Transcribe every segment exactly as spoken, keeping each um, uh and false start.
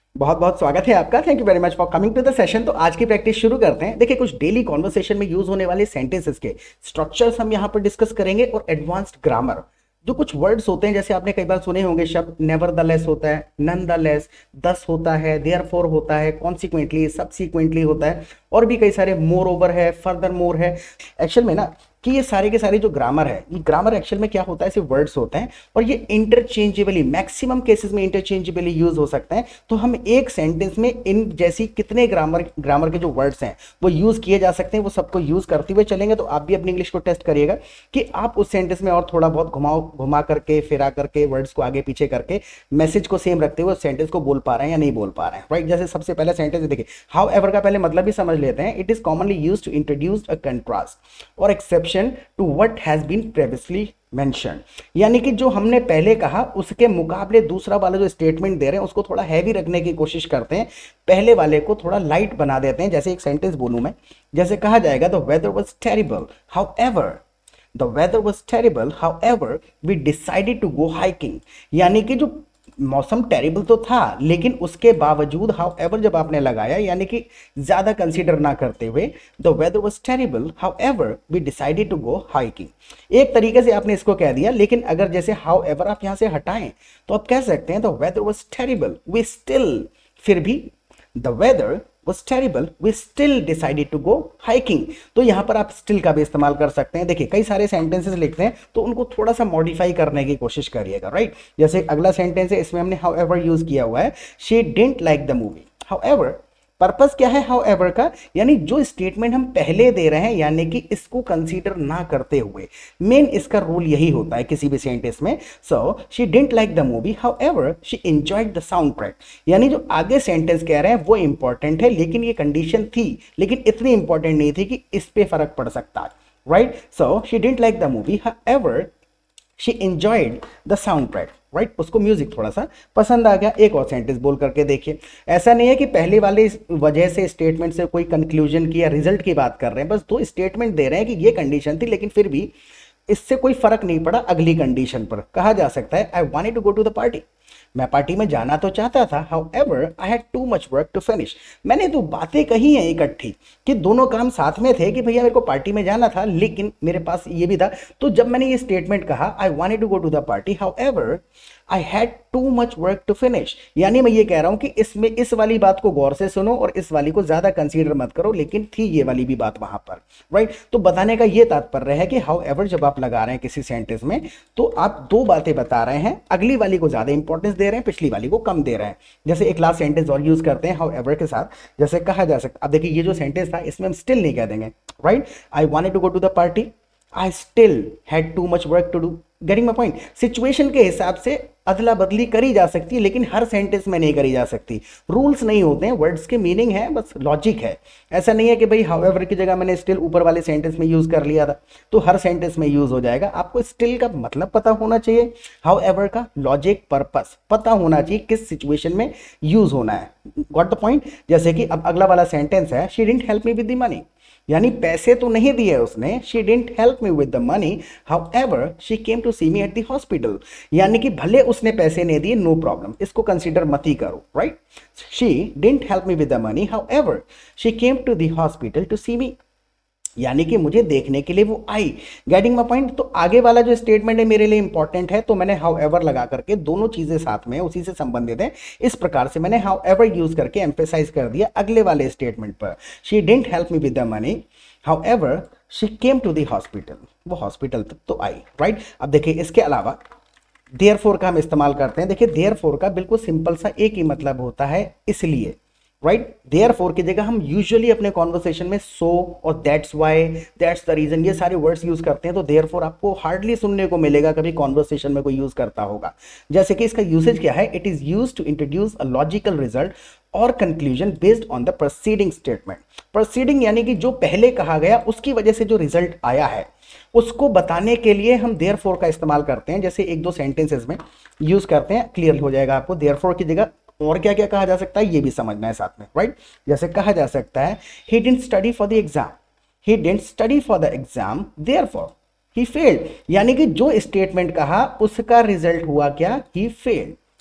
बहुत बहुत स्वागत है आपका। Thank you very much for coming to the session. तो आज की प्रैक्टिस शुरू करते हैं। देखिए, कुछ डेली कॉन्वर्सेशन में यूज होने वाले सेंटेंसेस के स्ट्रक्चर्स हम यहाँ पर डिस्कस करेंगे और एडवांस्ड ग्रामर। जो कुछ वर्ड्स होते हैं, जैसे आपने कई बार सुने होंगे शब्द नेवर द लेस होता है, नन द लेस, दस होता है, देयरफॉर होता है, कॉन्सिक्वेंटली, सबसीक्वेंटली होता है, और भी कई सारे, मोर ओवर है, फर्दर मोर है। एक्चुअल में ना कि ये सारे के सारे जो ग्रामर है, ये ग्रामर एक्चुअल में क्या होता है, ऐसे वर्ड्स होते हैं और ये इंटरचेंजेबली, मैक्सिमम केसेस में इंटरचेंजेबली यूज हो सकते हैं। तो हम एक सेंटेंस में इन जैसी कितने ग्रामर ग्रामर के जो वर्ड्स हैं वो यूज किए जा सकते हैं, वो सबको यूज करते हुए चलेंगे। तो आप भी अपनी इंग्लिश को टेस्ट करिएगा कि आप उस सेंटेंस में और थोड़ा बहुत घुमाओ घुमा करके, फिरा करके, वर्ड्स को आगे पीछे करके, मैसेज को सेम रखते हुए सेंटेंस को बोल पा रहे हैं या नहीं बोल पा रहे हैं। राइट, जैसे सबसे पहला सेंटेंस देखिए, हाउ एवर का पहले मतलब भी समझ लेते हैं। It is commonly use to introduce a contrast और exception to what has been previously mention. यानी कि जो हमने पहले कहा उसके मुकाबले दूसरा वाला जो स्टेटमेंट दे रहे हैं उसको थोड़ा हैवी रखने की कोशिश करते हैं, पहले वाले को थोड़ा लाइट बना देते हैं। जैसे एक सेंटेंस बोलूं मैं, जैसे कहा जाएगा the weather was terrible however, the weather was terrible however we decided to go hiking. यानी कि जो मौसम टेरिबल तो था, लेकिन उसके बावजूद हाउएवर जब आपने लगाया, यानी कि ज्यादा कंसीडर ना करते हुए, the weather was terrible however we decided to go hiking. एक तरीके से आपने इसको कह दिया, लेकिन अगर जैसे हाउएवर आप यहां से हटाएं तो आप कह सकते हैं the weather was terrible we still, फिर भी the weather was terrible we still decided to go hiking। तो यहां पर आप still का भी इस्तेमाल कर सकते हैं। देखिए, कई सारे सेंटेंसेस लिखते हैं तो उनको थोड़ा सा मॉडिफाई करने की कोशिश करिएगा। राइट, जैसे अगला सेंटेंस है, इसमें हमने however यूज किया हुआ है, she didn't like the movie however। Purpose क्या है however का, यानी जो स्टेटमेंट हम पहले दे रहे हैं, यानी कि इसको कंसीडर ना करते हुए, मेन इसका रूल यही होता है किसी भी सेंटेंस में। So she didn't like the movie however she enjoyed the sound track. यानी जो आगे सेंटेंस कह रहे हैं वो इंपॉर्टेंट है, लेकिन ये कंडीशन थी, लेकिन इतनी इंपॉर्टेंट नहीं थी कि इस पे फर्क पड़ सकता है। Right, so she didn't like the movie however she enjoyed the sound track. Right, उसको म्यूजिक थोड़ा सा पसंद आ गया। एक और सेंटेंस बोल करके देखिए, ऐसा नहीं है कि पहले वाले वजह से स्टेटमेंट से कोई कंक्लूजन की या रिजल्ट की बात कर रहे हैं, बस दो स्टेटमेंट दे रहे हैं कि ये कंडीशन थी, लेकिन फिर भी इससे कोई फर्क नहीं पड़ा अगली कंडीशन पर। कहा जा सकता है I wanted to go to the party, मैं पार्टी में जाना तो चाहता था, however I had too much work to finish. मैंने तो बातें कही हैं इकट्ठी कि दोनों काम साथ में थे कि भैया मेरे को पार्टी में जाना था, लेकिन मेरे पास ये भी था। तो जब मैंने ये स्टेटमेंट कहा I wanted to go to the party however I had too much work to finish, यानी मैं ये कह रहा हूं कि इसमें इस वाली बात को गौर से सुनो और इस वाली को ज्यादा कंसीडर मत करो, लेकिन थी ये वाली भी बात वहां पर। राइट, तो बताने का ये तात्पर्य है कि हाउएवर जब आप लगा रहे हैं किसी सेंटेंस में, तो आप दो बातें बता रहे हैं, अगली वाली को ज्यादा इंपॉर्टेंस दे रहे हैं, पिछली वाली को कम दे रहे हैं। जैसे एक लास्ट सेंटेंस और यूज करते हैं हाउएवर के साथ, जैसे कहा जा सकता, अब देखिए ये जो सेंटेंस था इसमें हम स्टिल नहीं कह देंगे। Right, I wanted to go to the party, I still had too much work to do. Getting my point? Situation के हिसाब से अदला बदली करी जा सकती है, लेकिन हर सेंटेंस में नहीं करी जा सकती। रूल्स नहीं होते हैं, वर्ड्स के मीनिंग है, बस लॉजिक है। ऐसा नहीं है कि भाई हाउएवर की जगह मैंने स्टिल ऊपर वाले सेंटेंस में यूज कर लिया था तो हर सेंटेंस में यूज हो जाएगा। आपको स्टिल का मतलब पता होना चाहिए, हाउएवर का लॉजिक, पर्पस पता होना चाहिए, किस सिचुएशन में यूज होना है। Got the point? जैसे कि अब अगला वाला सेंटेंस है, she didn't help me with the money, यानी पैसे तो नहीं दिए उसने, she didn't help me with the money however she came to see me at the hospital. यानी कि भले उसने पैसे नहीं दिए, नो प्रॉब्लम, इसको कंसीडर मत ही करो। Right, she didn't help me with the money however she came to the hospital to see me, यानी कि मुझे देखने के लिए वो आई। Getting my point? तो आगे वाला जो स्टेटमेंट है मेरे लिए इंपॉर्टेंट है, तो मैंने हाउएवर लगा करके दोनों चीजें साथ में उसी से संबंधित है, इस प्रकार से मैंने हाउएवर यूज करके एम्फेसाइज कर दिया अगले वाले स्टेटमेंट पर। She didn't help me with the money however she came to the hospital, वो हॉस्पिटल तक तो आई। राइट, अब देखिए इसके अलावा देयरफॉर का हम इस्तेमाल करते हैं। देखिए देयरफॉर का बिल्कुल सिंपल सा एक ही मतलब होता है, इसलिए। राइट, देयरफॉर की जगह हम यूजुअली अपने कॉन्वर्सेशन में सो और that's why, that's the reason, ये सारे वर्ड्स यूज करते हैं। तो देयरफॉर आपको हार्डली सुनने को मिलेगा कभी कॉन्वर्सेशन में कोई यूज करता होगा। जैसे कि इसका यूसेज क्या है, it is used to introduce a logical result और conclusion based on the proceeding statement. Proceeding यानी कि जो पहले कहा गया उसकी वजह से जो रिजल्ट आया है उसको बताने के लिए हम देयरफॉर का इस्तेमाल करते हैं। जैसे एक दो सेंटेंसेस में यूज करते हैं, क्लियर हो जाएगा आपको। देयरफॉर की जगह और क्या क्या कहा जा सकता है ये भी समझना है साथ में। राइट, जैसे कहा जा सकता है he didn't study for the exam, he didn't study for the exam therefore he failed. यानी कि जो स्टेटमेंट कहा उसका रिजल्ट हुआ क्या, ही फेल्ड।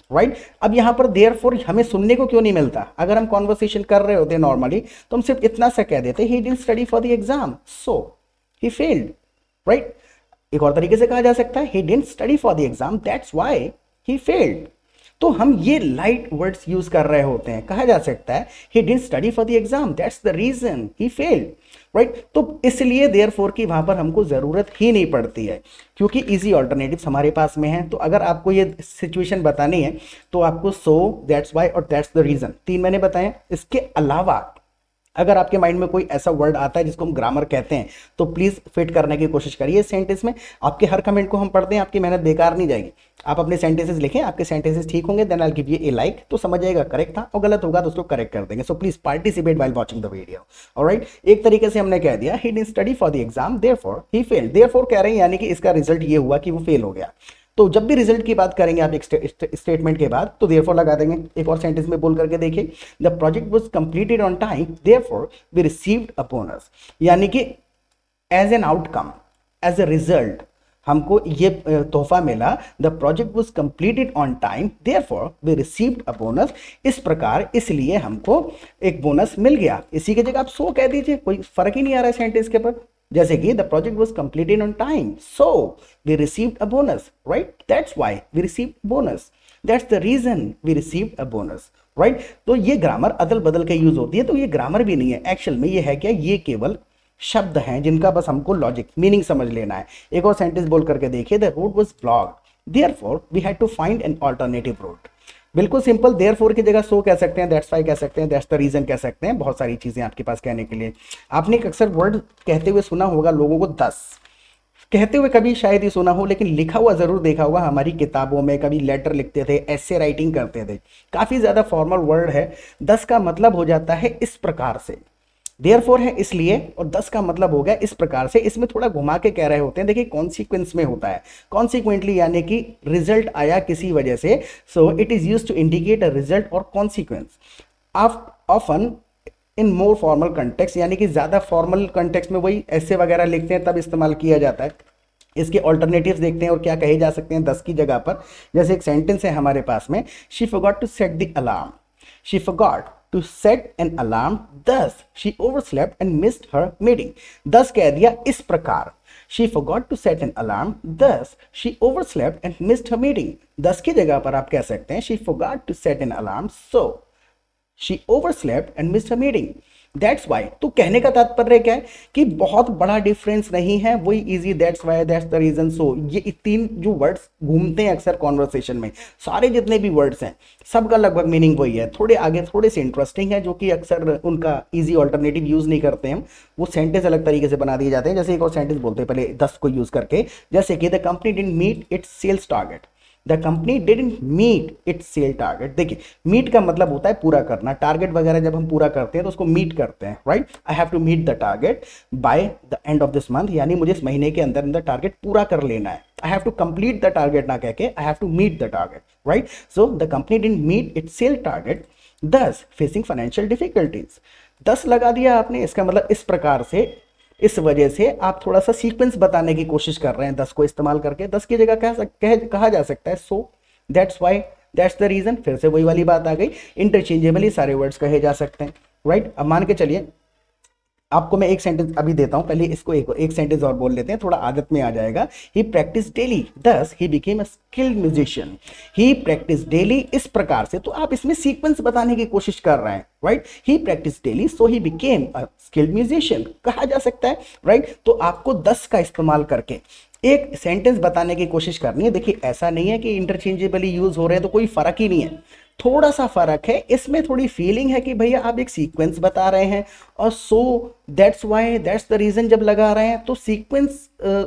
Right right? अब यहाँ पर देयरफॉर हमें सुनने को क्यों नहीं मिलता? अगर हम कॉन्वर्सेशन कर रहे होते नॉर्मली तो हम सिर्फ इतना सा कह देते, he didn't study for the exam so he failed, right. एक और तरीके से कहा जा सकता है, he didn't study for the exam that's why he failed. तो हम ये लाइट वर्ड्स यूज कर रहे होते हैं। कहा जा सकता है he didn't study for the exam that's the reason he failed, right. तो इसलिए देयरफॉर की वहां पर हमको जरूरत ही नहीं पड़ती है, क्योंकि इजी ऑल्टरनेटिव्स हमारे पास में है। तो अगर आपको ये सिचुएशन बतानी है तो आपको सो, दैट्स व्हाई और दैट्स द रीजन, तीन मैंने बताए। इसके अलावा अगर आपके माइंड में कोई ऐसा वर्ड आता है जिसको हम ग्रामर कहते हैं तो प्लीज फिट करने की कोशिश करिए सेंटेंस में। आपके हर कमेंट को हम पढ़ते हैं, आपकी मेहनत बेकार नहीं जाएगी। आप अपने सेंटेंसेस लिखें, आपके सेंटेंसेस ठीक होंगे, then I will give you a like, तो समझ जाएगा करेक्ट था, और गलत होगा तो उसको करेक्ट कर देंगे। So please participate while watching the video, alright. एक तरीके से हमने कह दिया he didn't study for the exam therefore he failed. Therefore कह रहे हैं यानी कि इसका रिजल्ट ये हुआ कि वो फेल हो गया। तो जब भी रिजल्ट की बात करेंगे आप एक स्टेटमेंट के बाद तो देयरफॉर लगा देंगे। एक और सेंटेंस में बोल करके देखिए, the project was completed on time therefore we received a bonus, यानी कि as an outcome, as a result हमको ये तोहफा मिला। The project was completed on time therefore we received a bonus. इस प्रकार इसलिए हमको एक बोनस मिल गया। इसी की जगह आप सो कह दीजिए, कोई फर्क ही नहीं आ रहा है सेंटेंस के ऊपर। जैसे कि the project was completed on time so we received a bonus, right. That's why we received bonus, that's the reason we received a bonus, right. तो ये ग्रामर अदल बदल के यूज होती है, तो ये ग्रामर भी नहीं है एक्चुअल में। ये है क्या? ये केवल शब्द हैं जिनका बस हमको लॉजिक मीनिंग समझ लेना है। एक और सेंटेंस बोल करके देखिए, the road was blocked therefore we had to find an alternative route. बिल्कुल सिंपल, देयरफॉर की जगह सो कह सकते हैं, दैट्स व्हाई कह सकते हैं, दैट्स द रीजन कह सकते हैं। बहुत सारी चीजें आपके पास कहने के लिए। आपने अक्सर वर्ड कहते हुए सुना होगा लोगों को दस, कहते हुए कभी शायद ही सुना हो, लेकिन लिखा हुआ जरूर देखा होगा हमारी किताबों में। कभी लेटर लिखते थे, एसे राइटिंग करते थे, काफी ज्यादा फॉर्मल वर्ड है। दस का मतलब हो जाता है इस प्रकार से, देयरफॉर है इसलिए, और दस का मतलब हो गया इस प्रकार से। इसमें थोड़ा घुमा के कह रहे होते हैं। देखिए कॉन्सिक्वेंस में होता है, कॉन्सिक्वेंटली यानी कि रिजल्ट आया किसी वजह से, so it is used to indicate a result और consequence. Often in more formal context, यानी कि ज्यादा फॉर्मल कंटेक्स्ट में वही ऐसे वगैरह लिखते हैं तब इस्तेमाल किया जाता है। इसके ऑल्टरनेटिव्स देखते हैं और क्या कहे जा सकते हैं दस की जगह पर। जैसे एक सेंटेंस है हमारे पास में, she forgot to set the alarm, she forgot to set an alarm, thus she overslept and missed her meeting. thus कह दिया इस प्रकार, she forgot to set an alarm, thus she overslept and missed her meeting. thus की जगह पर आप कह सकते हैं she forgot to set an alarm, so she overslept and missed her meeting. That's why. तो कहने का तात्पर्य क्या है कि बहुत बड़ा डिफरेंस नहीं है, वही easy, that's why, that's the reason, so, ये तीन जो वर्ड्स घूमते हैं अक्सर कॉन्वर्सेशन में, सारे जितने भी वर्ड्स हैं सबका लगभग मीनिंग वही है। थोड़े आगे थोड़े से इंटरेस्टिंग है, जो कि अक्सर उनका इजी ऑल्टरनेटिव यूज नहीं करते हम, वो सेंटेंस अलग तरीके से बना दिए जाते हैं। जैसे एक और सेंटेंस बोलते हैं पहले दस को यूज करके, जैसे कि the company didn't meet its sales target, the company didn't meet its sale target. देखिए मीट का मतलब होता है पूरा करना, टारगेट वगैरह जब हम पूरा करते हैं तो उसको मीट करते हैं, right. I have to meet the target by the end of this month, यानी मुझे इस महीने के अंदर अंदर टारगेट पूरा कर लेना है। I have to complete the target ना कह के I have to meet the target, right. So the company didn't meet its sale target, thus facing financial difficulties. Thus लगा दिया आपने, इसका मतलब इस प्रकार से, इस वजह से आप थोड़ा सा सीक्वेंस बताने की कोशिश कर रहे हैं दस को इस्तेमाल करके। दस की जगह कह सक, कह, कहा जा सकता है so, that's why, that's the reason. फिर से वही वाली बात आ गई, इंटरचेंजेबली सारे वर्ड्स कहे जा सकते हैं, राइट। अब मान के चलिए आपको मैं एक सेंटेंस अभी देता हूं, पहले इसको एक, एक सेंटेंस और बोल लेते हैं, थोड़ा आदत में आ जाएगा। ही practice daily, thus he became a skilled musician. He practice daily, इस प्रकार से, तो आप इसमें सीक्वेंस बताने की कोशिश कर रहे हैं, right. He practice daily so he became a skilled musician कहा जा सकता है, राइट। तो आपको दस का इस्तेमाल करके एक सेंटेंस बताने की कोशिश करनी है। देखिए ऐसा नहीं है कि इंटरचेंजेबली यूज हो रहे हैं तो कोई फर्क ही नहीं है, थोड़ा सा फर्क है। इसमें थोड़ी फीलिंग है कि भैया आप एक सीक्वेंस बता रहे हैं, और so, that's why, that's the reason जब लगा रहे हैं तो सीक्वेंस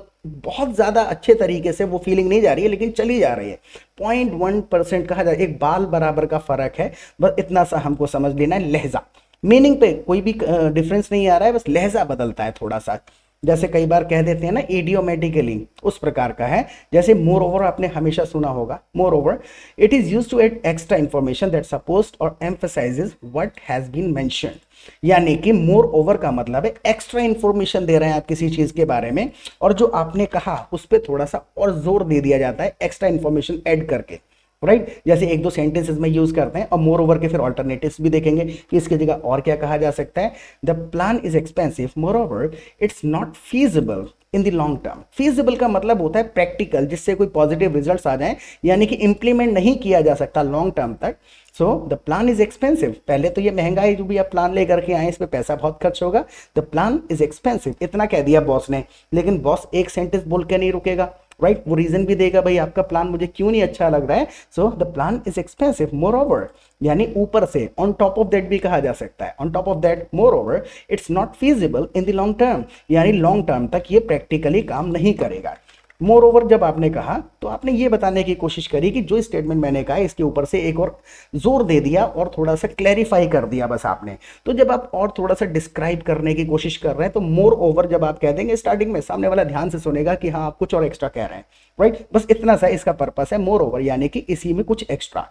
बहुत ज्यादा अच्छे तरीके से वो फीलिंग नहीं जा रही है, लेकिन चली जा रही है। पॉइंट वन परसेंट कहा जाए, एक बाल बराबर का फर्क है, बस इतना सा हमको समझ लेना है। लहजा, मीनिंग पे कोई भी डिफरेंस नहीं आ रहा है, बस लहजा बदलता है थोड़ा सा। जैसे कई बार कह देते हैं ना इडियोमेटिकली, उस प्रकार का है। जैसे मोर ओवर आपने हमेशा सुना होगा, moreover it is used to add extra information that supposed और emphasizes what has been mentioned. यानी कि मोर ओवर का मतलब है एक्स्ट्रा इंफॉर्मेशन दे रहे हैं आप किसी चीज के बारे में, और जो आपने कहा उस पर थोड़ा सा और जोर दे दिया जाता है एक्स्ट्रा इंफॉर्मेशन ऐड करके। Right right? जैसे एक दो सेंटेंसेस में यूज करते हैं और मोर ओवर के फिर ऑल्टरनेटिव्स भी देखेंगे कि इसकी जगह और क्या कहा जा सकता है। The plan is expensive, moreover it's not feasible in the long term. Feasible का मतलब होता है प्रैक्टिकल, जिससे कोई पॉजिटिव रिजल्ट्स आ जाएं, यानी कि इंप्लीमेंट नहीं किया जा सकता लॉन्ग टर्म तक। So the plan is expensive, पहले तो ये महंगा है जो भी आप प्लान लेकर के आए, इस पे पैसा बहुत खर्च होगा। द प्लान इज एक्सपेंसिव, इतना कह दिया बॉस ने, लेकिन बॉस एक सेंटेंस बोल के नहीं रुकेगा, राइट right? वो रीजन भी देगा, भाई आपका प्लान मुझे क्यों नहीं अच्छा लग रहा है। So the plan is expensive, moreover यानी ऊपर से, ऑन टॉप ऑफ दैट भी कहा जा सकता है, on top of that, moreover it's not feasible in the long term, यानी लॉन्ग टर्म तक ये प्रैक्टिकली काम नहीं करेगा। मोर ओवर जब आपने कहा तो आपने ये बताने की कोशिश करी कि जो स्टेटमेंट मैंने कहा इसके ऊपर से एक और जोर दे दिया और थोड़ा सा क्लैरिफाई कर दिया बस आपने। तो जब आप और थोड़ा सा डिस्क्राइब करने की कोशिश कर रहे हैं तो मोर ओवर जब आप कह देंगे स्टार्टिंग में, सामने वाला ध्यान से सुनेगा कि हाँ आप कुछ और एक्स्ट्रा कह रहे हैं, राइट। बस इतना सा इसका पर्पस है मोर ओवर, यानी कि इसी में कुछ एक्स्ट्रा।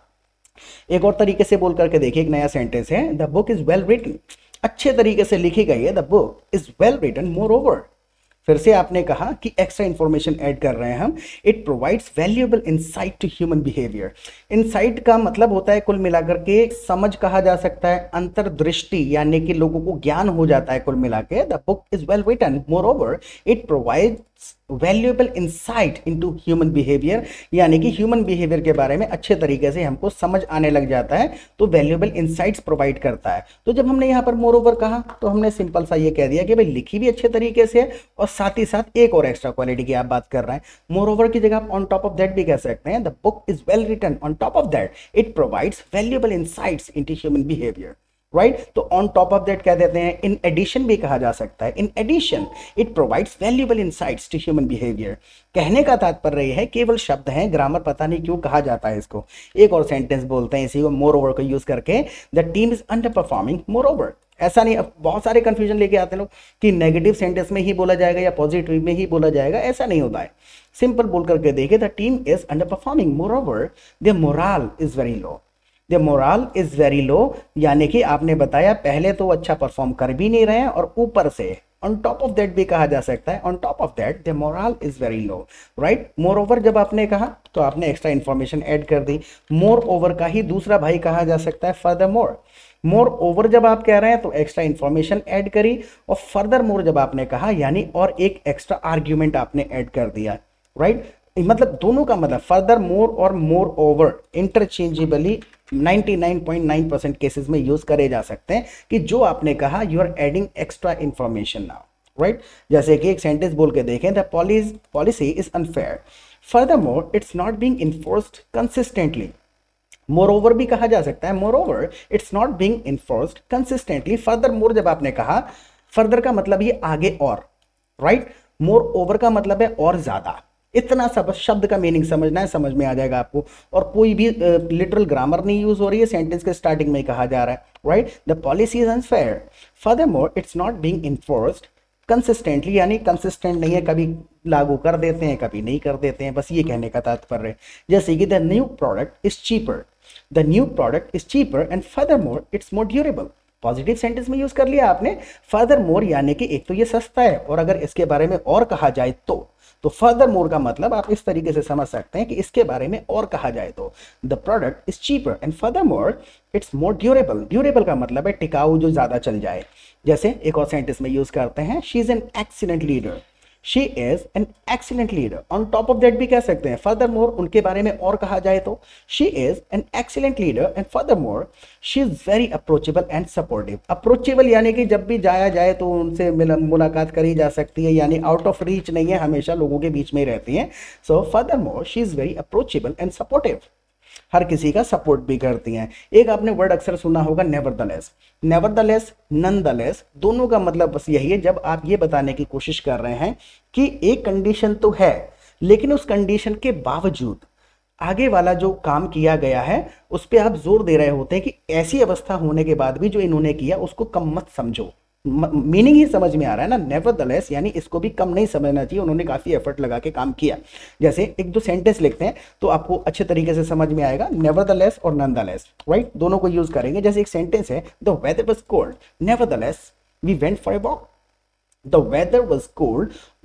एक और तरीके से बोल करके देखिए, एक नया सेंटेंस है, the book is well written, अच्छे तरीके से लिखी गई है, the book is well written, moreover. फिर से आपने कहा कि एक्स्ट्रा इंफॉर्मेशन ऐड कर रहे हैं हम, it provides valuable insight to human behaviour. Insight का मतलब होता है कुल मिलाकर के समझ कहा जा सकता है, अंतर्दृष्टि, यानी कि लोगों को ज्ञान हो जाता है कुल मिला के। The book is well written, moreover it provides valuable insight into human behaviour, यानी कि ह्यूमन बिहेवियर के बारे में अच्छे तरीके से हमको समझ आने लग जाता है, तो वैल्यूएबल इंसाइट्स प्रोवाइड करता है। तो जब हमने यहाँ पर मोर ओवर कहा तो हमने सिंपल सा ये कह दिया कि भाई लिखी भी अच्छे तरीके से है और साथ ही साथ एक और एक्स्ट्रा क्वालिटी की आप बात कर रहे हैं। मोर ओवर की जगह आप ऑन टॉप ऑफ दैट भी कह सकते हैं, the book is well written, on top of that it provides valuable insights into human behaviour, right right? तो ऑन टॉप ऑफ दैट क्या देते हैं, इन एडिशन भी कहा जा सकता है, in addition it provides valuable insights to human behaviour. कहने का तात्पर्य है, केवल शब्द है, ग्रामर पता नहीं क्यों कहा जाता है इसको। एक और सेंटेंस बोलते हैं इसी को मोर ओवर को यूज करके, the team is underperforming, moreover. ऐसा नहीं, अब बहुत सारे कंफ्यूजन लेके आते हैं लोग कि नेगेटिव सेंटेंस में ही बोला जाएगा या पॉजिटिव में ही बोला जाएगा, ऐसा नहीं होता है। सिंपल बोल करके देखिए, the team is underperforming, moreover the morale is very low, the morale is very low, यानी कि आपने बताया पहले तो अच्छा परफॉर्म कर भी नहीं रहे हैं और ऊपर से ऑन टॉप ऑफ दैट भी कहा जा सकता है, on top of that the morale is very low, right. Moreover जब आपने कहा तो आपने एक्स्ट्रा इंफॉर्मेशन ऐड कर दी। मोर ओवर का ही दूसरा भाई कहा जा सकता है फर्दर मोर। मोर ओवर जब आप कह रहे हैं तो एक्स्ट्रा इंफॉर्मेशन ऐड करी, और फर्दर मोर जब आपने कहा यानी और एक एक्स्ट्रा आर्ग्यूमेंट आपने ऐड कर दिया, राइट। मतलब दोनों का मतलब फर्दर मोर और मोर ओवर इंटरचेंजेबली निन्यानवे पॉइंट नौ परसेंट केसेस में यूज करे जा सकते हैं कि जो आपने कहा you are adding extra information now, right. जैसे कि एक सेंटेंस बोल के देखें, the policy is unfair, furthermore it's not being enforced consistently. Moreover भी कहा जा सकता है, moreover it's not being enforced consistently. Furthermore जब आपने कहा, फर्दर का मतलब ये आगे और, राइट। मोर ओवर का मतलब है और ज्यादा। इतना सब शब्द का मीनिंग समझना है, समझ में आ जाएगा आपको। और कोई भी लिटरल ग्रामर नहीं यूज हो रही है, सेंटेंस के स्टार्टिंग में ही कहा जा रहा है, right. The policy is unfair, furthermore it's not being enforced consistently, यानी कंसिस्टेंट नहीं है, कभी लागू कर देते हैं कभी नहीं कर देते हैं, बस ये कहने का तात्पर्य है। जैसे कि the new product is cheaper, the new product is cheaper and furthermore it's more durable. Positive sentence में यूज कर लिया आपने फर्दरमोर, यानी कि एक तो ये सस्ता है और अगर इसके बारे में और कहा जाए तो तो फर्दर मोर का मतलब आप इस तरीके से समझ सकते हैं कि इसके बारे में और कहा जाए तो the product is cheaper and furthermore it's more durable. Durable का मतलब है टिकाऊ, जो ज्यादा चल जाए। जैसे एक और सेंटेंस में यूज करते हैं, she is an excellent leader, she is an excellent leader. On top of that भी कह सकते हैं, फर्दर मोर उनके बारे में और कहा जाए तो she is an excellent leader and furthermore she is very approachable and supportive. Approachable यानी कि जब भी जाया जाए तो उनसे मुलाकात करी जा सकती है, यानी आउट ऑफ रीच नहीं है, हमेशा लोगों के बीच में ही रहती हैं। So furthermore she is very approachable and supportive, हर किसी का सपोर्ट भी करती हैं। एक आपने वर्ड अक्सर सुना होगा नेवरदलेस, नेवरदलेस, नॉनदलेस, दोनों का मतलब बस यही है, जब आप ये बताने की कोशिश कर रहे हैं कि एक कंडीशन तो है लेकिन उस कंडीशन के बावजूद आगे वाला जो काम किया गया है उस पर आप जोर दे रहे होते हैं कि ऐसी अवस्था होने के बाद भी जो इन्होंने किया उसको कम मत समझो। मीनिंग ही समझ में आ रहा है ना, नेवरदलेस यानी इसको भी कम नहीं समझना चाहिए, उन्होंने काफी एफर्ट लगा के काम किया। जैसे एक दो सेंटेंस लिखते हैं तो आपको अच्छे तरीके से समझ में आएगा, नेवरदलेस और नॉनदलेस, राइट, दोनों को यूज करेंगे। जैसे एक सेंटेंस है, the weather was cold, nevertheless we went for a walk. The weather was cold,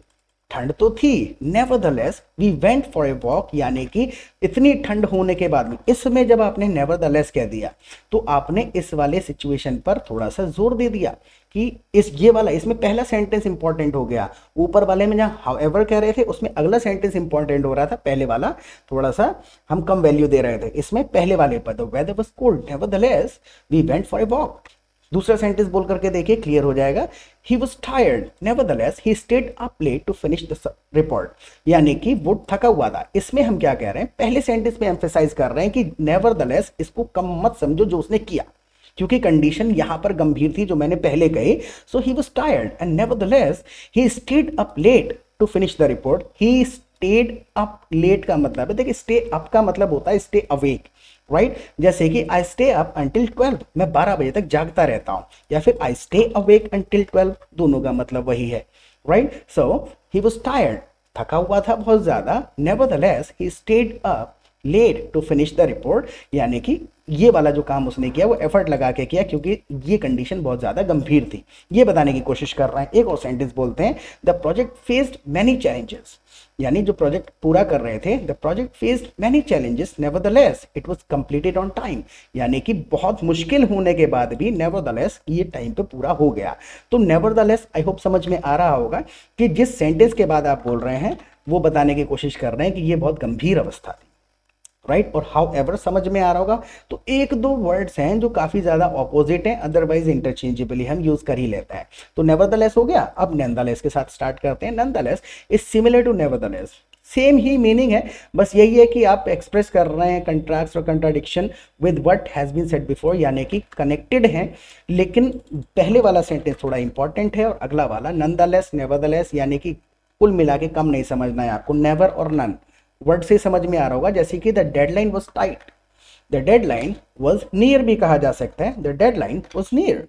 ठंड तो थी, nevertheless we went for a walk, यानी कि इतनी ठंड होने के बाद में, इसमें जब आपने नेवरदलेस कह दिया तो आपने इस वाले सिचुएशन पर थोड़ा सा जोर दे दिया कि इस ये वाला, इसमें पहला सेंटेंस इंपॉर्टेंट हो गया, ऊपर वाले में जहाँ हाउएवर कह रहे थे उसमें अगला सेंटेंस इंपॉर्टेंट हो रहा था, पहले वाला थोड़ा सा हम कम वैल्यू दे रहे थे, इसमें पहले वाले पर the weather was cold nevertheless we went for a walk. दूसरा सेंटेंस बोल करके देखिए, क्लियर हो जाएगा। He was tired nevertheless he stayed up late to finish the report, यानी कि वो थका हुआ था। इसमें हम क्या कह रहे हैं, पहले सेंटेंस में एम्फेसाइज कर रहे हैं कि नेवरदलेस इसको कम मत समझो जो उसने किया, क्योंकि कंडीशन यहां पर गंभीर थी जो मैंने पहले कही। So he was tired and nevertheless he stayed up late to finish the report. He stayed up late का मतलब है, देखिए स्टे अप का मतलब होता है स्टे अवेक, राइट right? जैसे कि I stay up until twelve, मैं बारह बजे तक जागता रहता हूं, या फिर I stay awake until twelve, दोनों का मतलब वही है, right. So he was tired, थका हुआ था बहुत ज्यादा, nevertheless he stayed up late to finish the report, यानी कि ये वाला जो काम उसने किया वो एफर्ट लगा के किया क्योंकि ये कंडीशन बहुत ज्यादा गंभीर थी, ये बताने की कोशिश कर रहे हैं। एक और सेंटेंस बोलते हैं, the project faced many challenges, यानी जो प्रोजेक्ट पूरा कर रहे थे, the project faced many challenges nevertheless it was completed on time, यानी कि बहुत मुश्किल होने के बाद भी नेवरदलेस ये टाइम पे पूरा हो गया। तो नेवरदलेस आई होप समझ में आ रहा होगा कि जिस सेंटेंस के बाद आप बोल रहे हैं वो बताने की कोशिश कर रहे हैं कि ये बहुत गंभीर अवस्था थी, राइट right? और हाउ एवर समझ में आ रहा होगा। तो एक दो वर्ड्स हैं जो काफी ज्यादा ऑपोजिट हैं, अदरवाइज इंटरचेंजेबली हम यूज कर ही लेते हैं। तो नेवरदलेस हो गया, अब नॉनदलेस के साथ स्टार्ट करते हैं। Nonetheless is similar to nevertheless, same ही मीनिंग है, बस यही है कि आप एक्सप्रेस कर रहे हैं कंट्रास्ट और contradiction with what has been said before, यानी कि कनेक्टेड हैं, लेकिन पहले वाला सेंटेंस थोड़ा इंपॉर्टेंट है और अगला वाला नॉनदलेस नेवरदलेस, यानी कि कुल मिला के कम नहीं समझना है आपको, नेवर और नन वर्ड से समझ में आ रहा होगा। जैसे कि the deadline was tight, the deadline was near भी कहा जा सकता है, the deadline was near.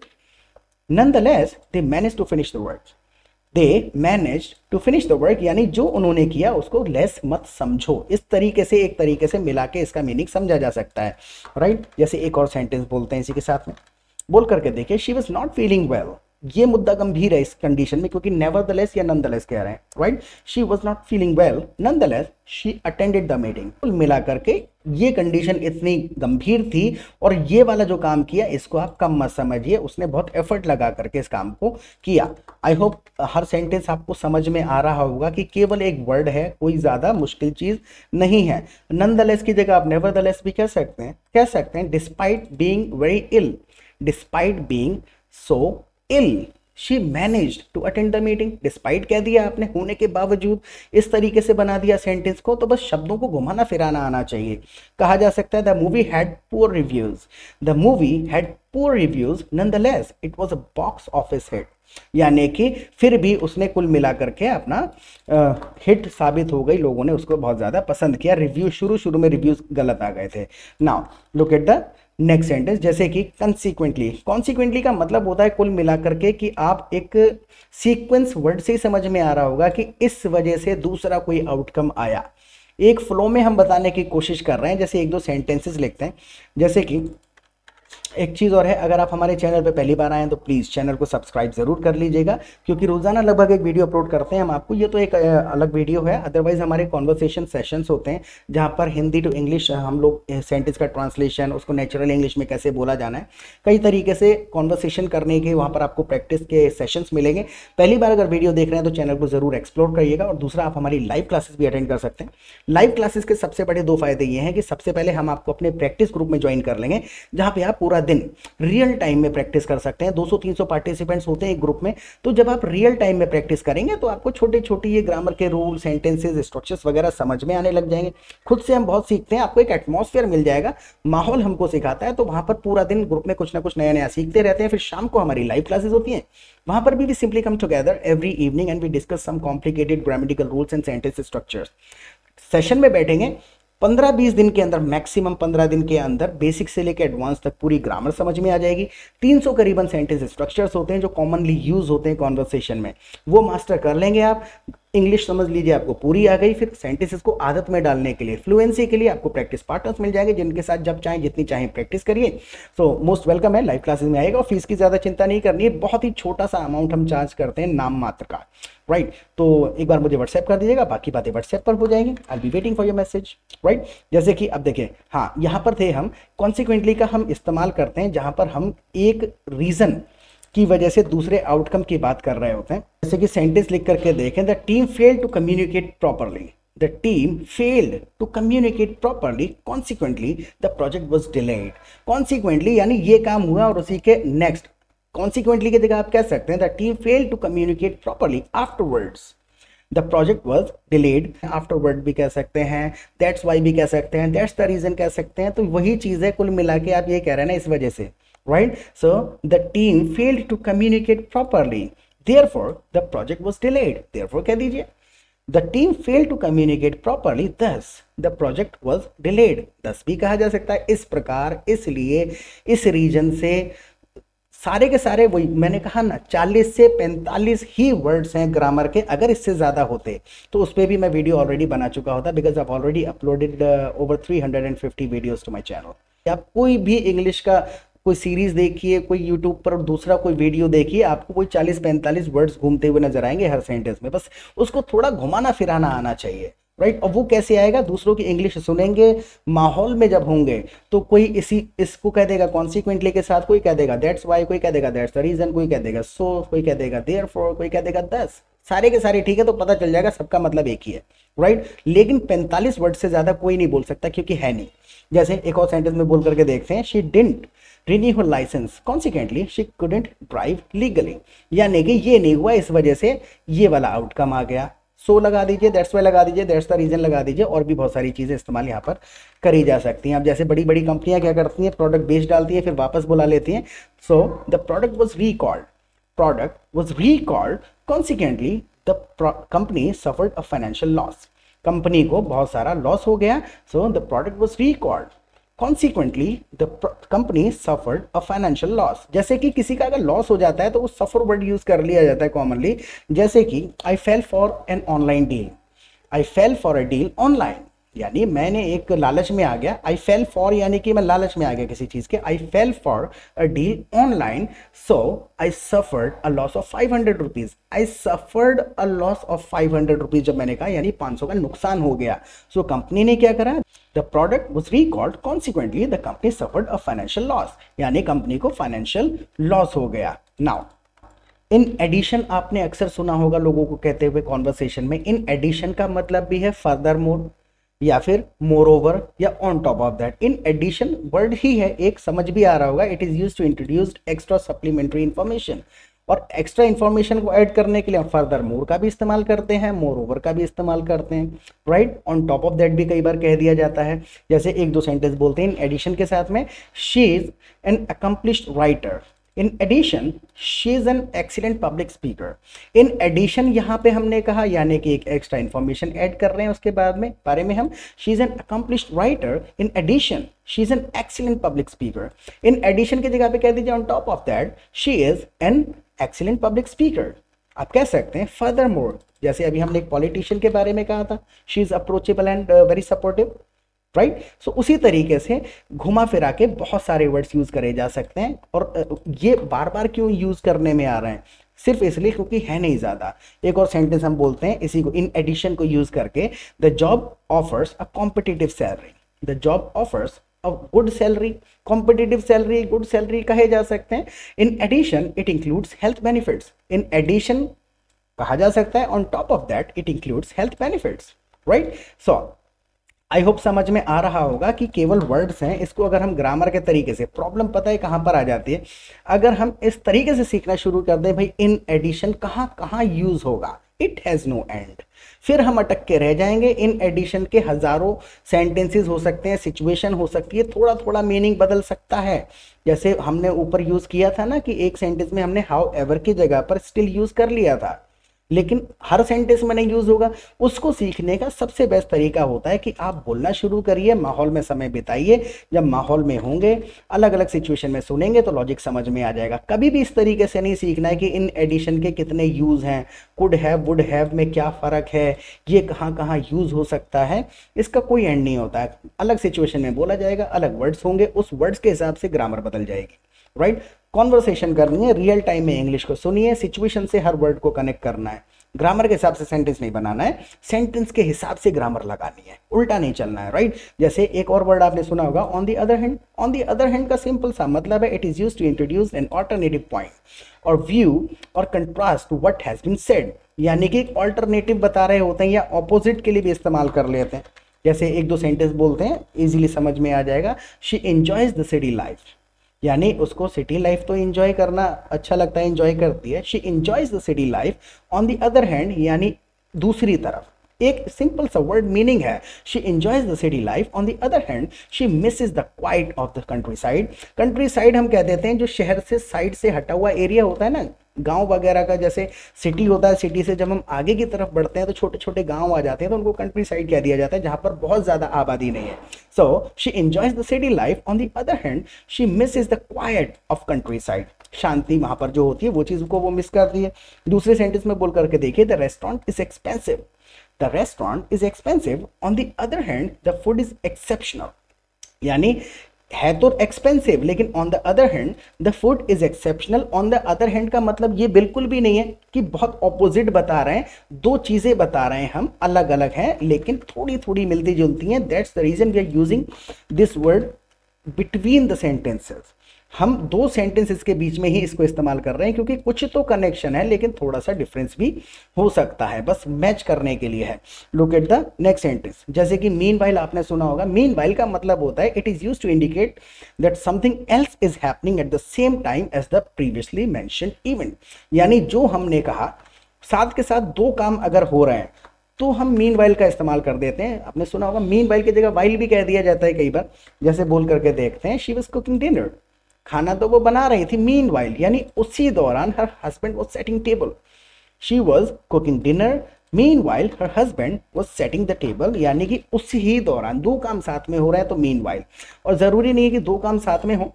Nonetheless they managed to finish the work, they managed to finish the work, यानी जो उन्होंने किया उसको लेस मत समझो। इस तरीके से एक तरीके से मिला के इसका मीनिंग समझा जा सकता है, राइट right? जैसे एक और सेंटेंस बोलते हैं इसी के साथ में, बोल करके देखिए, she was not feeling well, ये मुद्दा गंभीर है इस कंडीशन में क्योंकि नेवरदलेस या नॉनदलेस कह रहे हैं, राइट। She was not feeling well nonetheless she attended the meeting. कुल मिला करके ये कंडीशन इतनी गंभीर थी और ये वाला जो काम किया इसको आप कम मत समझिए, उसने बहुत एफर्ट लगा करके इस काम को किया। आई होप हर सेंटेंस आपको समझ में आ रहा होगा कि केवल एक वर्ड है, कोई ज्यादा मुश्किल चीज नहीं है। नॉनदलेस की जगह आप नेवरदलेस भी कह सकते हैं, कह सकते हैं despite being very ill, despite being so ill she managed to attend the meeting. Despite कह दिया आपने, होने के बावजूद, इस तरीके से बना दिया सेंटेंस को, तो बस शब्दों को घुमाना फिराना आना चाहिए। कहा जा सकता है the movie had poor reviews, the movie had poor reviews nonetheless it was a box office hit, यानी कि फिर भी उसने कुल मिला करके अपना हिट साबित हो गई, लोगों ने उसको बहुत ज्यादा पसंद किया। रिव्यू शुरू शुरू में रिव्यूज गलत आ गए थे। Now look at the next sentence, जैसे कि कंसीक्वेंटली। कॉन्सिक्वेंटली का मतलब होता है कुल मिलाकर के कि आप एक सीक्वेंस वर्ड से ही समझ में आ रहा होगा कि इस वजह से दूसरा कोई आउटकम आया। एक फ्लो में हम बताने की कोशिश कर रहे हैं, जैसे एक दो सेंटेंसेस लिखते हैं। जैसे कि एक चीज़ और है, अगर आप हमारे चैनल पे पहली बार आए हैं तो प्लीज़ चैनल को सब्सक्राइब ज़रूर कर लीजिएगा, क्योंकि रोज़ाना लगभग एक वीडियो अपलोड करते हैं हम आपको। ये तो एक अलग वीडियो है, अदरवाइज हमारे कॉन्वर्सेशन सेशंस होते हैं जहाँ पर हिंदी टू इंग्लिश हम लोग सेंटेंस का ट्रांसलेशन, उसको नेचुरल इंग्लिश में कैसे बोला जाना है, कई तरीके से कॉन्वर्सेशन करने के वहाँ पर आपको प्रैक्टिस के सेशंस मिलेंगे। पहली बार अगर वीडियो देख रहे हैं तो चैनल को ज़रूर एक्सप्लोर करिएगा। और दूसरा, आप हमारी लाइव क्लासेस भी अटेंड कर सकते हैं। लाइव क्लासेस के सबसे बड़े दो फायदे ये हैं कि सबसे पहले हम आपको अपने प्रैक्टिस ग्रुप में ज्वाइन कर लेंगे, जहाँ पे आप पूरा दिन रियल टाइम में प्रैक्टिस कर सकते हैं। दो सौ तीन सौ पार्टिसिपेंट्स होते हैं एक ग्रुप में, तो जब आप रियल टाइम में प्रैक्टिस करेंगे तो आपको छोटे छोटे ये ग्रामर के रूल, सेंटेंसेस, स्ट्रक्चर्स वगैरह समझ में आने लग जाएंगे। खुद से हम बहुत सीखते हैं, आपको एक एटमॉस्फेयर मिल जाएगा, माहौल हमको सिखाता है, तो वहां पर पूरा दिन ग्रुप में कुछ ना कुछ नया नया सीखते रहते हैं। फिर शाम को हमारी लाइव क्लासेस होती हैं, वहां पर भी we simply come together every evening and we discuss some complicated grammatical rules and sentence structures. Session में बैठेंगे, पंद्रह बीस दिन के अंदर, मैक्सिमम पंद्रह दिन के अंदर बेसिक से लेकर एडवांस तक पूरी ग्रामर समझ में आ जाएगी। तीन सौ करीबन सेंटेंस स्ट्रक्चर्स होते हैं जो कॉमनली यूज होते हैं कॉन्वर्सेशन में, वो मास्टर कर लेंगे आप। इंग्लिश समझ लीजिए आपको पूरी आ गई। फिर सेंटेंसेस को आदत में डालने के लिए, फ्लुएंसी के लिए आपको प्रैक्टिस पार्टनर्स मिल जाएंगे जिनके साथ जब चाहें जितनी चाहें प्रैक्टिस करिए। सो मोस्ट वेलकम है, लाइव क्लासेस में आएगा और फीस की ज़्यादा चिंता नहीं करनी है, बहुत ही छोटा सा अमाउंट हम चार्ज करते हैं नाम मात्र का, राइट। तो एक बार मुझे व्हाट्सएप कर दीजिएगा, बाकी बातें व्हाट्सएप पर हो जाएंगी। I be waiting for your message, right. जैसे कि अब देखिए, हाँ यहाँ पर थे हम, कॉन्सिक्वेंटली का हम इस्तेमाल करते हैं जहाँ पर हम एक रीज़न की वजह से दूसरे आउटकम की बात कर रहे होते हैं। जैसे कि सेंटेंस लिख करके देखें, the team failed to communicate properly, the team failed to communicate properly, consequently the project was delayed. Consequently यानी ये काम हुआ और उसी के नेक्स्ट, कॉन्सिक्वेंटली की जगह आप कह सकते हैं the team failed to communicate properly, afterwards the project was delayed. Afterward भी कह सकते हैं, दैट्स वाई भी कह सकते हैं, दैट्स द रीजन कह सकते हैं। तो वही चीज़ है, कुल मिला के आप ये कह रहे हैं ना, इस वजह से, right? So the team failed to communicate properly, therefore the project was delayed. Therefore कह दीजिए, the team failed to communicate properly, thus the project was delayed. thus भी कहा जा सकता है, इस प्रकार, इसलिए, इस रीजन से, सारे के सारे वही मैंने कहा ना, चालीस से पैंतालीस ही वर्ड्स हैं ग्रामर के। अगर इससे ज़्यादा होते तो उस पर भी मैं वीडियो ऑलरेडी बना चुका होता, because I already uploaded over three hundred fifty videos to my channel. आप कोई भी इंग्लिश का कोई सीरीज देखिए, कोई यूट्यूब पर दूसरा कोई वीडियो देखिए, आपको कोई चालीस पैंतालीस वर्ड्स घूमते हुए नजर आएंगे हर सेंटेंस में। बस उसको थोड़ा घुमाना फिराना आना चाहिए, राइट। और वो कैसे आएगा? दूसरों की इंग्लिश सुनेंगे, माहौल में जब होंगे तो कोई इसी इसको कह देगा कॉन्सिक्वेंटली के साथ, कोई कह देगा दैट्स वाई, कोई कह देगा दैट्स द रीजन, कोई कह देगा सो, कोई कह देगा देयरफॉर, कोई कह देगा दस, सारे के सारे ठीक है, तो पता चल जाएगा सबका मतलब एक ही है, राइट। लेकिन पैंतालीस वर्ड से ज्यादा कोई नहीं बोल सकता, क्योंकि है नहीं। जैसे एक और सेंटेंस में बोल करके देखते हैं, she didn't renew her license, consequently she couldn't drive legally। यानी कि ये नहीं हुआ, इस वजह से ये वाला आउटकम आ गया। सो लगा दीजिए, दैट्स वाई लगा दीजिए, दैट्स द रीजन लगा दीजिए, और भी बहुत सारी चीज़ें इस्तेमाल यहाँ पर करी जा सकती हैं। अब जैसे बड़ी बड़ी कंपनियां क्या करती हैं, प्रोडक्ट बेच डालती हैं, फिर वापस बुला लेती हैं। So the product was recalled, product was recalled, consequently the company suffered a financial loss. Company को बहुत सारा लॉस हो गया। So the product was recalled, Consequently, the company suffered a financial loss। जैसे कि किसी का अगर लॉस हो जाता है तो वो सफर वर्ड यूज कर लिया जाता है कॉमनली। जैसे कि I fell for an online deal, I fell for a deal online, यानी मैंने एक लालच में आ गया। I fell for यानी कि मैं लालच में आ गया किसी चीज के। I fell for a deal online, so I suffered a loss of five hundred rupees। I suffered a loss of five hundred rupees जब मैंने कहा, यानी पाँच सौ का नुकसान हो गया। सो so, कंपनी ने क्या करा, The product was recalled, consequently the company suffered a financial loss। यानी कंपनी को फाइनेंशियल लॉस हो गया। नाउ इन एडिशन आपने अक्सर सुना होगा लोगों को कहते हुए कॉन्वर्सेशन में, इन एडिशन का मतलब भी है फर्दर मोर या फिर मोर ओवर या on top of that. In addition word ही है, एक समझ भी आ रहा होगा, it is used to introduce extra supplementary information. और एक्स्ट्रा इन्फॉर्मेशन को ऐड करने के लिए हम फर्दर मोर का भी इस्तेमाल करते हैं, मोर ओवर का भी इस्तेमाल करते हैं, right. On top of that भी कई बार कह दिया जाता है। जैसे एक दो सेंटेंस बोलते हैं इन एडिशन के साथ में, she is an accomplished writer, in addition she is an excellent public speaker. In addition यहाँ पे हमने कहा, यानी कि एक एक्स्ट्रा इन्फॉर्मेशन ऐड कर रहे हैं उसके बाद में बारे में हम, she is an accomplished writer, in addition she is an excellent public speaker. In addition की जगह पे कह दीजिए on top of that she is an excellent public speaker. आप कह सकते हैं फर्दर मोर, जैसे अभी हमने एक पॉलिटिशियन के बारे में कहा था, she is approachable and very supportive, right. So उसी तरीके से घुमा फिरा के बहुत सारे वर्ड्स यूज करे जा सकते हैं। और uh, ये बार बार क्यों यूज करने में आ रहे हैं, सिर्फ इसलिए क्योंकि है नहीं ज्यादा। एक और सेंटेंस हम बोलते हैं इसी को, इन एडिशन को यूज करके, the job offers a competitive salary, the job offers good salary, competitive salary, good salary कहे जा सकते हैं। In addition it includes health benefits, in addition कहा जा सकता है on top of that it includes health benefits, right. So I hope समझ में आ रहा होगा कि केवल वर्ड्स हैं, इसको अगर हम ग्रामर के तरीके से, प्रॉब्लम पता है कहाँ पर आ जाती है, अगर हम इस तरीके से सीखना शुरू कर दें, भाई इन एडिशन कहाँ कहाँ यूज होगा, इट हैज़ नो एंड, फिर हम अटक के रह जाएंगे। इन एडिशन के हजारों सेंटेंसेस हो सकते हैं, सिचुएशन हो सकती है, थोड़ा थोड़ा मीनिंग बदल सकता है। जैसे हमने ऊपर यूज किया था ना कि एक सेंटेंस में हमने हाउ एवर की जगह पर स्टिल यूज कर लिया था, लेकिन हर सेंटेंस में नहीं यूज होगा। उसको सीखने का सबसे बेस्ट तरीका होता है कि आप बोलना शुरू करिए, माहौल में समय बिताइए। जब माहौल में होंगे, अलग अलग सिचुएशन में सुनेंगे तो लॉजिक समझ में आ जाएगा। कभी भी इस तरीके से नहीं सीखना है कि इन एडिशन के कितने यूज हैं, कुड हैव वुड हैव में क्या फर्क है, ये कहाँ कहाँ यूज हो सकता है, इसका कोई एंड नहीं होता है। अलग सिचुएशन में बोला जाएगा, अलग वर्ड्स होंगे, उस वर्ड्स के हिसाब से ग्रामर बदल जाएगी। राइट, कॉन्वर्सेशन करनी है, रियल टाइम में इंग्लिश को सुनिए, सिचुएशन से हर वर्ड को कनेक्ट करना है। ग्रामर के हिसाब से सेंटेंस नहीं बनाना है, सेंटेंस के हिसाब से ग्रामर लगानी है, उल्टा नहीं चलना है। राइट, जैसे एक और वर्ड आपने सुना होगा, on the other hand. On the other hand का सिंपल सा मतलब है it is used to introduce an alternative point or view or contrast to what has been said, यानी कि एक ऑल्टरनेटिव बता रहे होते हैं या ऑपोजिट के लिए भी इस्तेमाल कर लेते हैं। जैसे एक दो सेंटेंस बोलते हैं, इजीली समझ में आ जाएगा। She enjoys the city life, यानी उसको सिटी लाइफ तो एंजॉय करना अच्छा लगता है, एंजॉय करती है। She enjoys the city life on the other hand, यानी दूसरी तरफ। एक सिंपल सा वर्ड मीनिंग है, she enjoys the city life on the other hand she misses the quiet of the countryside. Countryside हम कह देते हैं जो शहर से साइड से हटा हुआ एरिया होता है ना, गांव वगैरह का। जैसे सिटी होता है, सिटी से जब हम आगे की तरफ बढ़ते हैं तो छोटे छोटे गांव आ जाते हैं, तो उनको कंट्री साइड कह दिया जाता है, जहां पर बहुत ज्यादा आबादी नहीं है। So she enjoys the city life on the other hand she misses the quiet of countryside. शांति वहां पर जो होती है वो चीज को वो मिस करती है। दूसरे सेंटेंस में बोल करके देखिए, the restaurant is expensive. The restaurant is expensive on the other hand the food is exceptional, यानी है तो एक्सपेंसिव लेकिन on the other hand the food is exceptional. On the other hand का मतलब ये बिल्कुल भी नहीं है कि बहुत ऑपोजिट बता रहे हैं, दो चीजें बता रहे हैं हम, अलग अलग हैं लेकिन थोड़ी थोड़ी मिलती जुलती हैं। That's the reason we are using this word between the sentences. हम दो सेंटेंसेस के बीच में ही इसको इस्तेमाल कर रहे हैं क्योंकि कुछ तो कनेक्शन है लेकिन थोड़ा सा डिफरेंस भी हो सकता है, बस मैच करने के लिए है। Look at the next sentence, जैसे कि मीनवाइल आपने सुना होगा। मीनवाइल का मतलब होता है it is used to indicate that something else is happening at the same time as the previously mentioned event, यानी जो हमने कहा साथ के साथ दो काम अगर हो रहे हैं तो हम मीन वाइल का इस्तेमाल कर देते हैं। आपने सुना होगा मीन वाइल की जगह वाइल भी कह दिया जाता है कई बार। जैसे बोल करके देखते हैं, शी वाज कुकिंग डिनर, खाना तो वो बना रही थी, मीन वाइल यानी उसी दौरान her husband was setting table. She was cooking dinner meanwhile her husband was setting the table, यानी कि उसी ही दौरान दो काम साथ में हो रहे हैं तो मीन वाइल। और जरूरी नहीं है कि दो काम साथ में हो,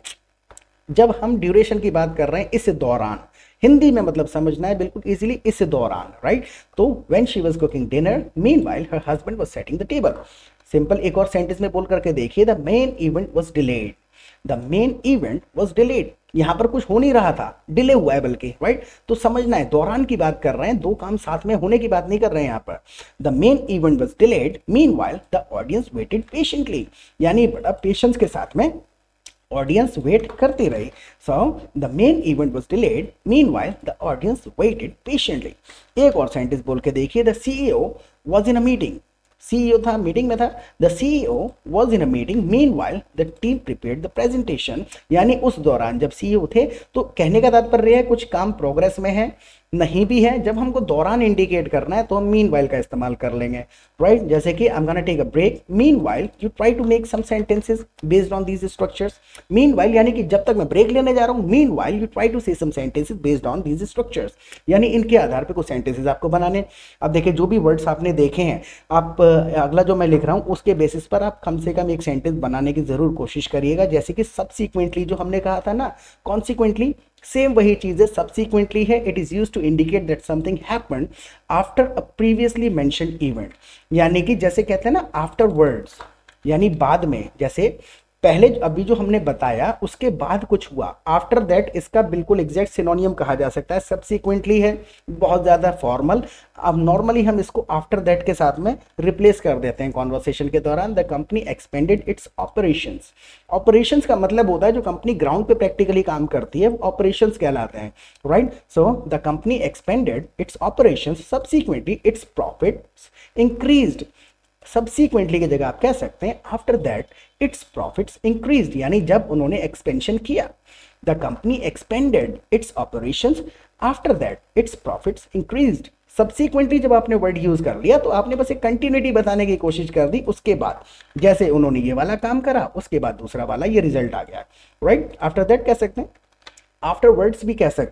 जब हम ड्यूरेशन की बात कर रहे हैं इस दौरान, हिंदी में मतलब समझना है बिल्कुल इजीली, इस दौरान। राइट, तो when she was cooking dinner meanwhile her husband was setting the table. Simple एक और सेंटेंस में बोल करके देखिए, the main event was delayed. The main event was delayed, यहां पर कुछ हो नहीं रहा था, डिले हुआ है बल्कि। राइट, तो समझना है दौरान की बात कर रहे हैं, दो काम साथ में होने की बात नहीं कर रहे हैं यहां पर। The main event was delayed meanwhile the audience waited patiently, यानी बड़ा पेशेंस के साथ में ऑडियंस वेट करती रही। So the main event was delayed meanwhile the audience waited patiently. एक और सेंटेंस बोल के देखिए, the CEO was in a meeting. CEO था, मीटिंग में था। The CEO was in a meeting meanwhile the team prepared the presentation, यानी उस दौरान जब सीईओ थे, तो कहने का तात्पर्य है कुछ काम प्रोग्रेस में है, नहीं भी है। जब हमको दौरान इंडिकेट करना है तो हम मीनवाइल का इस्तेमाल कर लेंगे। राइट, जैसे कि I am gonna take a break meanwhile you try to make some sentences based on these structures. Meanwhile यानी कि जब तक मैं ब्रेक लेने जा रहा हूं, meanwhile you try to say some sentences based on these structures, यानी इनके आधार पे कुछ सेंटेंसेस आपको बनाने। अब देखिए जो भी वर्ड्स आपने देखे हैं, आप अगला जो मैं लिख रहा हूं उसके बेसिस पर आप कम से कम एक सेंटेंस बनाने की जरूर कोशिश करिएगा। जैसे कि सबसीक्वेंटली जो हमने कहा था ना, कॉन्सिक्वेंटली, सेम वही चीज है, सबसीक्वेंटली है। It is used to indicate that something happened after a previously mentioned event, यानी कि जैसे कहते हैं ना आफ्टरवर्ड्स, यानी बाद में। जैसे पहले अभी जो हमने बताया उसके बाद कुछ हुआ, आफ्टर दैट, इसका बिल्कुल एग्जैक्ट सिनोनियम कहा जा सकता है। सबसीक्वेंटली है बहुत ज्यादा फॉर्मल, अब नॉर्मली हम इसको आफ्टर दैट के साथ में रिप्लेस कर देते हैं कॉन्वर्सेशन के दौरान। The company expanded its operations. Operations का मतलब होता है जो कंपनी ग्राउंड पे प्रैक्टिकली काम करती है, ऑपरेशंस कहलाते हैं। Right, so the company expanded its operations subsequently its profits increased. Subsequently की जगह आप कह सकते हैं after that its profits increased, यानी जब उन्होंने एक्सपेंशन किया। The company expanded its operations after that its profits increased. Subsequently जब आपने वर्ड यूज कर लिया तो आपने बस एक कंटिन्यूटी बताने की कोशिश कर दी, उसके बाद जैसे उन्होंने ये वाला काम करा उसके बाद दूसरा वाला ये रिजल्ट आ गया। राइट, आफ्टर दैट कह सकते हैं, आफ्टर वर्ड्स भी कह सकते हैं।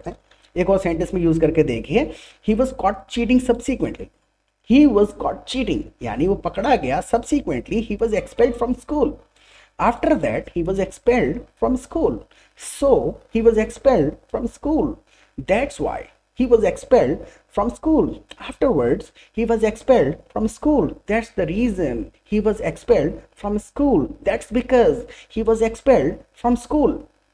एक और सेंटेंस में यूज करके देखिए, he was caught cheating subsequently, he was caught cheating यानी वो पकड़ा गया, subsequently he was expelled from school, after that he was expelled from school, so he was expelled from school, that's why he was expelled from school, afterwards he was expelled from school, that's the reason he was expelled from school, that's because he was expelled from school।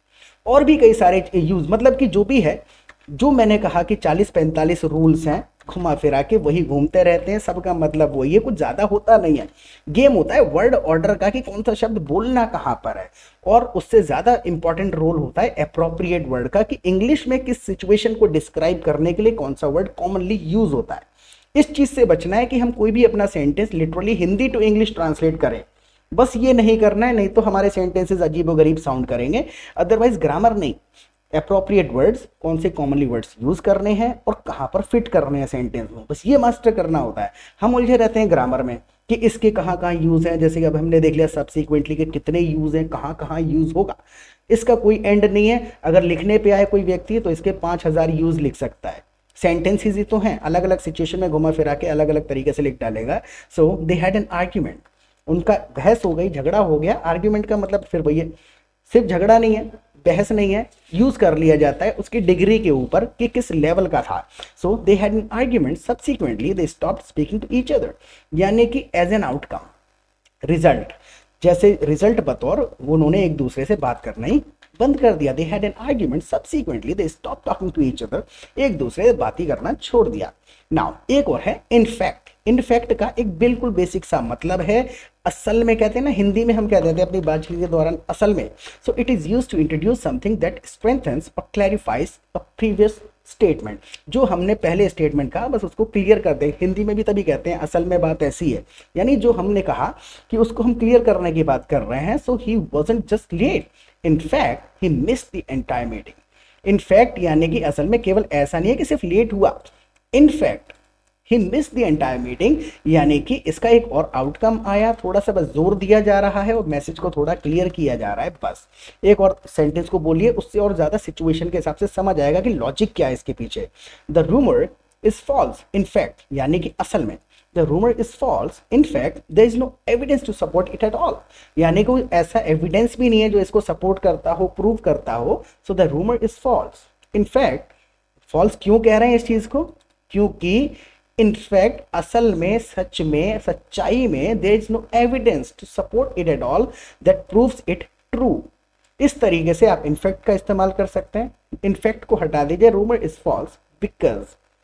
और भी कई सारे use, मतलब कि जो भी है, जो मैंने कहा कि चालीस पैंतालीस रूल्स हैं, घुमा फिरा के वही घूमते रहते हैं, सबका मतलब वही है, कुछ ज्यादा होता नहीं है। गेम होता है वर्ड ऑर्डर का कि कौन सा शब्द बोलना कहाँ पर है, और उससे ज्यादा इंपॉर्टेंट रोल होता है एप्रोप्रिएट वर्ड का, कि इंग्लिश में किस सिचुएशन को डिस्क्राइब करने के लिए कौन सा वर्ड कॉमनली यूज होता है। इस चीज से बचना है कि हम कोई भी अपना sentence literally Hindi to English translate करें, बस ये नहीं करना है, नहीं तो हमारे सेंटेंसेस अजीबोगरीब साउंड करेंगे। अदरवाइज ग्रामर नहीं, एप्रोप्रिएट वर्ड्स, कौन से कॉमनली वर्ड्स यूज करने हैं और कहां पर फिट करने हैं सेंटेंस में, बस ये मास्टर करना होता है। हम उलझे रहते हैं ग्रामर में कि इसके कहां कहां यूज है, जैसे कि अब हमने देख लिया सब्सिक्वेंटली के कितने यूज हैं, कहां कहां यूज होगा, इसका कोई एंड नहीं है। अगर लिखने पे आए कोई व्यक्ति तो इसके पांच हजार यूज लिख सकता है। सेंटेंसेस ही तो हैं, अलग अलग सिचुएशन में घुमा फिरा के अलग अलग तरीके से लिख डालेगा। So they had an argument, उनका बहस हो गई, झगड़ा हो गया। आर्ग्यूमेंट का मतलब फिर वही है, सिर्फ झगड़ा नहीं है, बहस नहीं है, यूज कर लिया जाता है उसकी डिग्री के ऊपर कि किस लेवल का था। So they had an argument, subsequently they stopped speaking to each other, यानी कि एज एन आउटकम, रिजल्ट, जैसे रिजल्ट बतौर उन्होंने एक दूसरे से बात करना ही बंद कर दिया। They had an argument, subsequently they stop talking to each other, एक दूसरे से बात ही करना छोड़ दिया। नाउ एक और है इनफैक्ट। इनफैक्ट का एक बिल्कुल बेसिक सा मतलब है, असल में कहते हैं ना, हिंदी में हम क्या कहते हैं अपनी बातचीत के दौरान, असल में। So it is used to introduce something that strengthens or clarifies a previous statement. जो हमने पहले स्टेटमेंट कहा बस उसको क्लियर कर दे। हिंदी में भी तभी कहते हैं असल में बात ऐसी है, यानी जो हमने कहा कि उसको हम क्लियर करने की बात कर रहे हैं। So he wasn't just late, in fact he missed the entire meeting. In fact यानी कि असल में केवल ऐसा नहीं है कि सिर्फ लेट हुआ, in fact he miss the entire meeting, यानी कि इसका एक और आउटकम आया, थोड़ा सा बस जोर दिया जा रहा है और मैसेज को थोड़ा क्लियर किया जा रहा है। बस एक और सेंटेंस को बोलिए, उससे और ज्यादा सिचुएशन के हिसाब से समझ आएगा कि लॉजिक क्या है इसके पीछे। The rumour is false, in fact यानी कि असल में, the rumour is false, in fact there is no evidence to support it at all, यानी कोई ऐसा एविडेंस भी नहीं है जो इसको सपोर्ट करता हो, प्रूव करता हो। So the rumour is false, in fact false क्यों कह रहे हैं इस चीज को, क्योंकि इनफैक्ट असल में, सच में, सच्चाई में, there is no evidence to support it at all that proves it true. इस तरीके से आप इनफैक्ट का इस्तेमाल कर सकते हैं। इनफैक्ट को हटा दीजिए, rumour is false because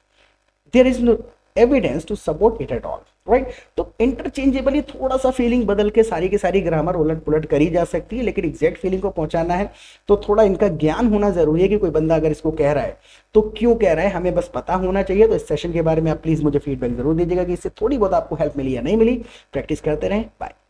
there is no evidence to support it at all, right. तो इंटरचेंजेबली थोड़ा सा फीलिंग बदल के सारी की सारी ग्रामर उलट पुलट करी जा सकती है, लेकिन एग्जैक्ट फीलिंग को पहुंचाना है तो थोड़ा इनका ज्ञान होना जरूरी है कि कोई बंदा अगर इसको कह रहा है तो क्यों कह रहा है, हमें बस पता होना चाहिए। तो इस सेशन के बारे में आप प्लीज मुझे फीडबैक जरूर दीजिएगा कि इससे थोड़ी बहुत आपको हेल्प मिली या नहीं मिली। प्रैक्टिस करते रहें, बाय।